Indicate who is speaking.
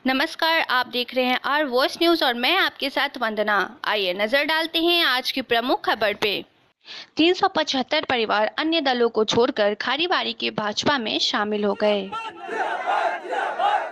Speaker 1: नमस्कार, आप देख रहे हैं आर वॉइस न्यूज और मैं आपके साथ वंदना। आइए नजर डालते हैं आज की प्रमुख खबर पे। 375 परिवार अन्य दलों को छोड़कर खारीबारी के भाजपा में शामिल हो गए।